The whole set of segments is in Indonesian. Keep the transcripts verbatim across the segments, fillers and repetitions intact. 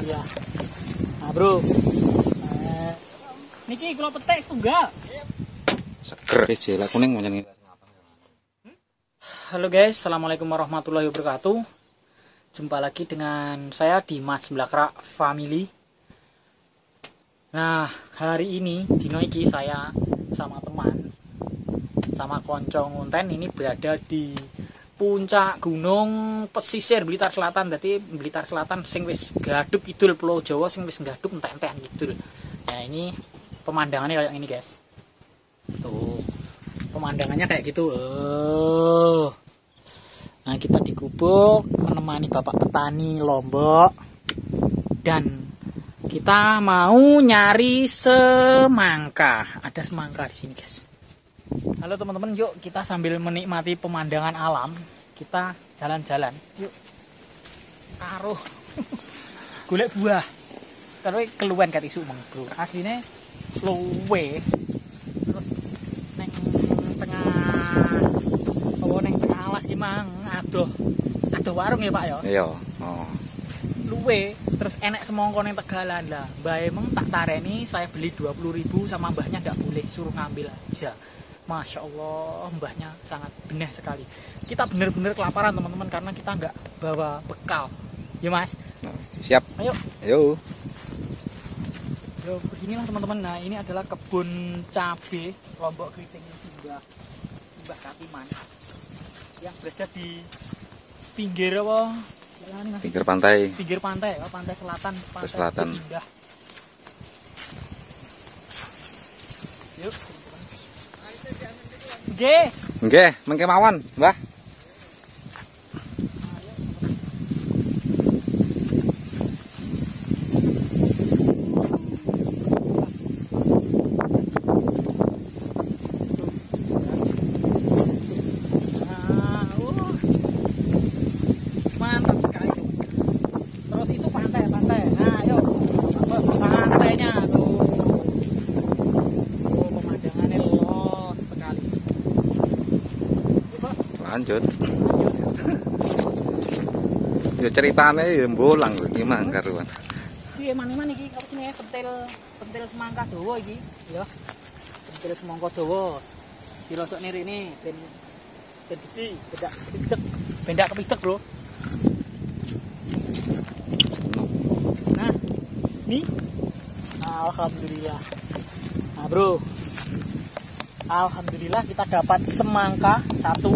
alhamdulillah. Nah bro, eh, niki kalau petek tunggal. Seger jela kuning macam ini. Halo guys, assalamualaikum warahmatullahi wabarakatuh. Jumpa lagi dengan saya di Mas Blakra Family. Nah hari ini dino iki saya sama teman, sama konco ngunten ini berada di puncak gunung pesisir Blitar Selatan. Jadi Blitar Selatan sing wis gaduk kidul, Pulau Jawa sing wis gaduk entek-entekan kidul. Nah ini pemandangannya kayak ini guys. Tuh pemandangannya kayak gitu. Oh. Nah kita di Gubuk menemani bapak petani Lombok dan kita mau nyari semangka. Ada semangka di sini guys. Halo teman-teman, yuk kita sambil menikmati pemandangan alam, kita jalan-jalan. Yuk. Taruh golek buah. Taruh keluwen kat isu meng, bro. Asline luwe. Terus neng tengah oh neng tengah alas ki mang adoh. Adoh warung ya, Pak ya? Iya. Oh. Luwe, terus enek semongko neng Tegalan lah. Mbah emang tak tareni saya beli dua puluh ribu sama mbahnya ndak boleh, suruh ngambil aja. Masya Allah, mbahnya sangat benih sekali. Kita benar-benar kelaparan teman-teman karena kita nggak bawa bekal. Ya mas? Siap. Ayo. Ayo. Yo, beginilah teman-teman. Nah ini adalah kebun cabe Lombok Keriting Simbah Simbah Katiman yang berada di pinggir apa? Pinggir pantai. Pinggir pantai, oh, pantai selatan. Pantai selatan. Simbah. Yuk. Nggih. Nggih, mengke mawon, Mbah. Mantap sekali. Terus itu pantai, pantai. Nah, yuk. Terus pantainya tuh. Oh, pemandangannya luas sekali. Lanjut. Ya ceritane ya mbolang iki mang karuan. Piye man-man iki apa jenenge pentil pentil semangka dawa iki, ya. Pentil semangka dawa. Dirosok nirine ben ben gede, bedak kepidek. Bendak kepidek, Bro. Nah, ini alhamdulillah. Nah, Bro. Alhamdulillah kita dapat semangka satu.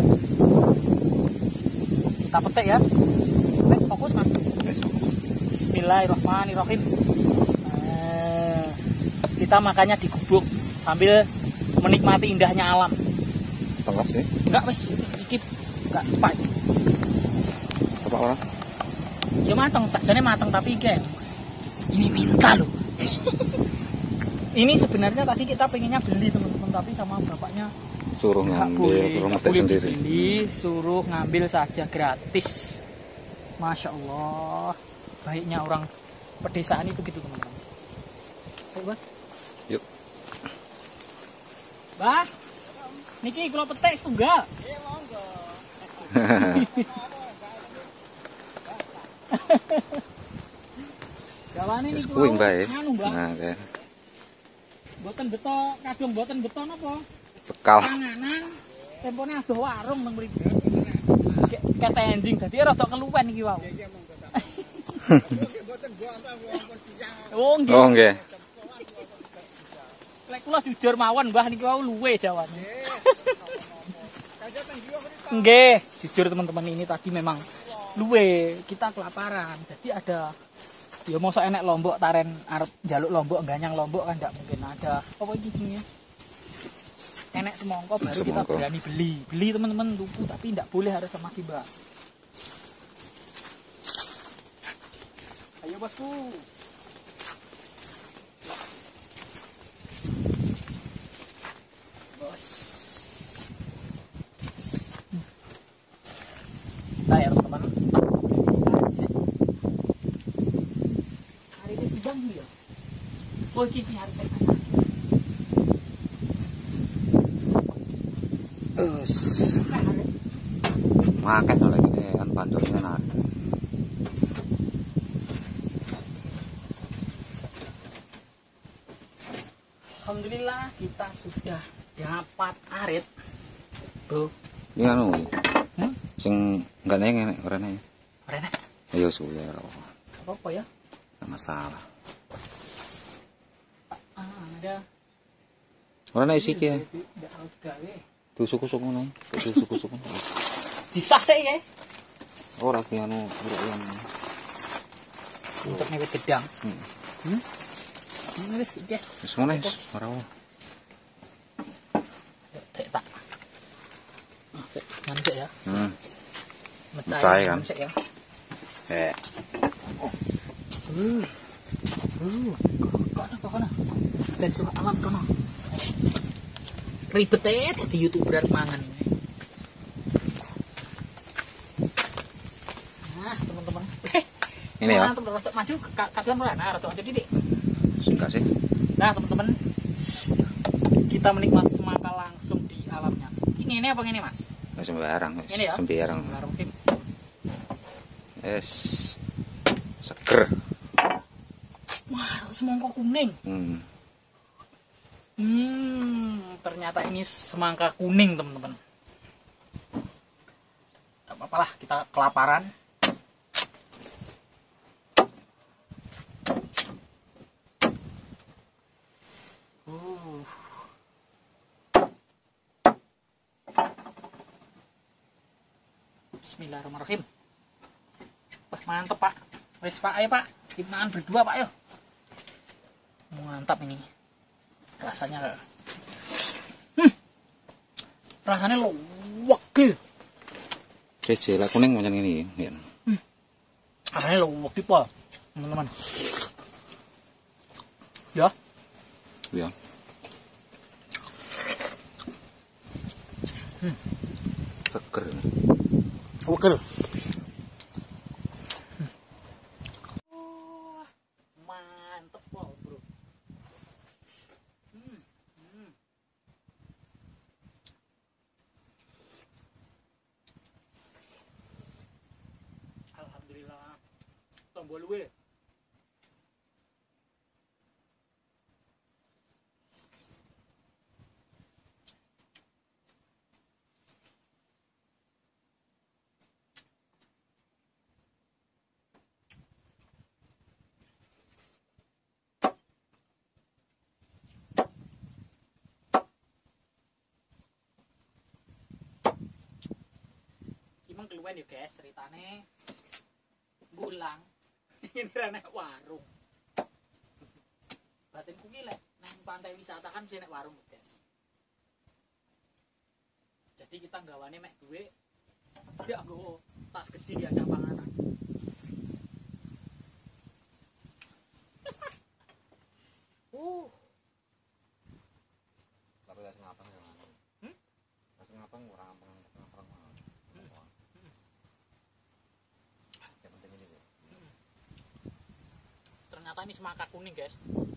Kita petik ya. Mas fokus mas. Bismillahirrahmanirrahim. Nah, kita makannya di gubuk sambil menikmati indahnya alam. Setengah sih. Enggak wis iki enggak pas. Apa orang? Ya mateng, sakjane mateng tapi iki ini minta loh. Ini sebenarnya tadi kita pengennya beli teman-teman, tapi sama bapaknya Suruh ngambil, boleh, suruh nggak metik boleh sendiri. Beli, suruh ngambil saja gratis. Masya Allah, baiknya orang pedesaan itu gitu teman-teman. Ayo Bas. Yuk. Bah, niki kalau petek tunggal. Iya monggo. Jawane niku. Kuing bae. Anu, Mbah. Nah, kayak Mboten beto, kadung mboten beto napa? bekal. Panganan, tempone adoh warung nang mriki. Kete anjing dadi rada keluwen iki wae. Iya, monggo ta. Mboten mboten wong siang. Oh, nggih. Oh, nggih. Lek kula jujur mawon Mbah niki wau luwe jawane. Nggih, jujur teman-teman ini tadi memang luwe, kita kelaparan. Jadi ada ya mosok enek Lombok taren arep njaluk Lombok ganyang Lombok kan ndak mungkin ada. Apa iki jenenge? Enek semongko baru semongko. Kita berani beli. Beli teman-teman tuku tapi ndak boleh harus sama si Mbak. Ayo bosku. Bos. Kita ya teman-teman. Hari ini sidang dia. Oh iki hari teh. Us. Makan oleh ini kan bantunya ada. Alhamdulillah kita sudah dapat arit, bro. Ini anu, Hmm? sing nggak neng enek orangnya. Rena, Ayo suya, apa apa ya? nggak masalah. Ah, ada. Orangnya isi kia, Tidak harus gawe. tusuk-tusuk ngono, tusuk-tusuk. Disah sih ya. Ora ki anu, ora yang. Untuk nyewet gedang. Hmm. Hmm? Ini wis iki. Wis ngono wis, ora apa. Cek tak. Ah, cek ngan cek ya. Hmm. Mecah Mecah kan? Cek ya. Eh, Uh. Uh. Kono kono. Ben suka alam kono. Ribet aja di YouTuber mangan. Nah, teman-teman. ini ya. Nah, teman-teman maju ke kalian mulai. Nah, rada maju didik. Enggak sih. Nah, teman-teman. Kita menikmati semangka langsung di alamnya. Ini ini apa ini, Mas? Nggak sembarang, wis. Ini ya. Sembarang. Sembarang. Es seger. Wah, semangka kuning. Hmm. Hmm, ternyata ini semangka kuning, teman-teman. Gak apa-apa lah, kita kelaparan. Uh. Bismillahirrahmanirrahim. Wah, mantep, Pak. Wes, Pak, ayo, Pak. Kita makan berdua, Pak, ayo. Mantap ini. Rasanya hmm, rasanya lowek. Cece lah kuning macam ini ya. Hmm. Rasanya lowek Pak, teman-teman. Ya. Ya. Hmm. Seger. Seger. Mantep, Pak, bro. Hmm. Hmm. Alhamdulillah. Tombol luwe. Emang keluwen ya guys, ceritane bulang. Ini rene warung. Batinku ki lek nang pantai wisata kan mesti nek warung guys. Jadi kita nggawane mek duwe tidak nggawa tas gede diajak panganan. uh, Tapi ya ngapang ya. Hmm? Tapi ngapang kurang ngapang ngapang. Yang penting ini ya. Ternyata ini semangka kuning guys.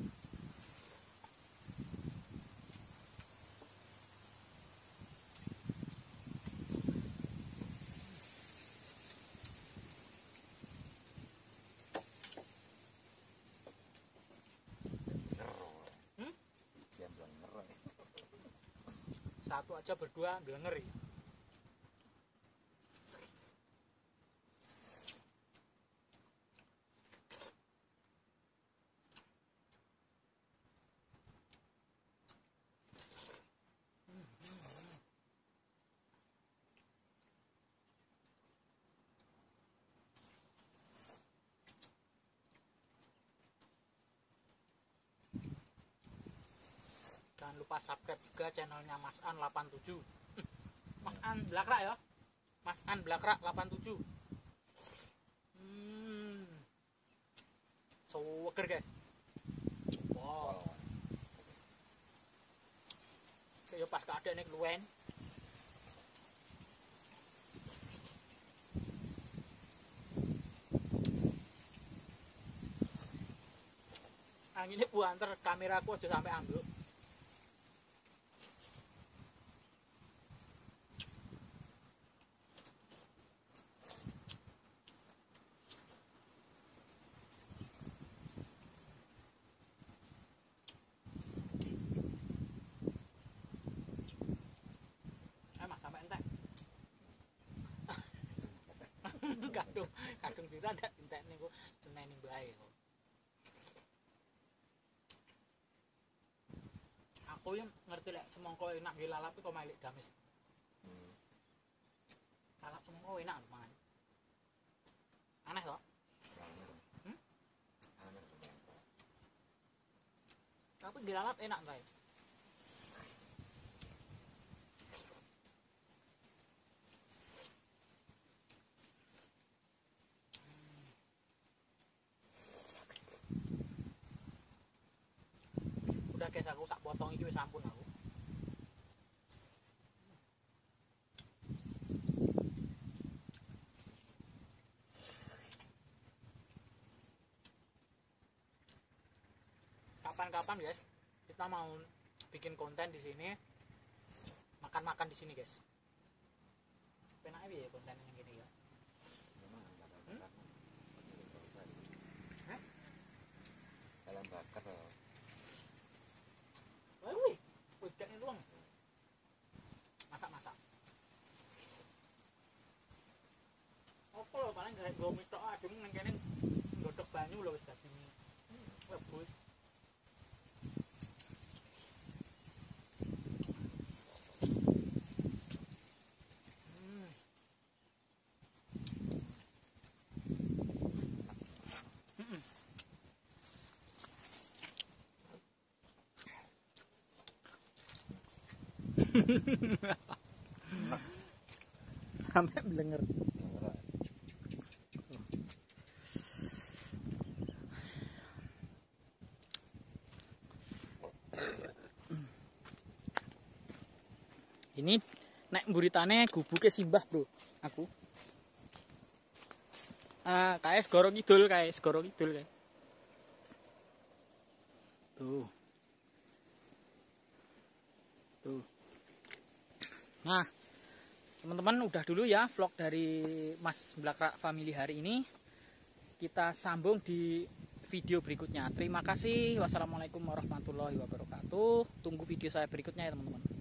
Hmm? Siap bener. Satu aja berdua denger ya. Jangan lupa subscribe juga channelnya Mas An delapan tujuh. Mas An Blakrak ya. Mas An Blakrak delapan tujuh. Hmm. Seger guys. Wow. Saya pas keadaan nek luwen. Anginnya buanter kameraku aja sampai ambil. kadung kadung dira ndak entekne kok seneni bae kok. Aku yang ngerti lek semangka enak nggih lalap kok malik dames. Hmm. Lalap semangka enak mangan. Aneh toh? Hmm? Tapi nggih lalap enak bae. Udah guys, aku sak potong iki wis sampun aku. Kapan-kapan guys, kita mau bikin konten di sini, makan-makan di sini guys. Penak ya konten yang gini ya. Hmm? Hah? Dalam bakar loh. Wih, udahnya doang. Masak-masak. Apa lho paling gak nggo mitok adem nang kene nggodhog banyu lho wis dadi rebus. Hmm. Heeh. Sampai belenger. Ini nek buritane gubuke simbah, Bro. Aku. Ah, kae Segoro Kidul kae, Segoro Kidul kae. Tuh. Tuh. Nah, teman-teman udah dulu ya vlog dari Mas Blakrak Family hari ini. Kita sambung di video berikutnya. Terima kasih. Wassalamualaikum warahmatullahi wabarakatuh. Tunggu video saya berikutnya ya teman-teman.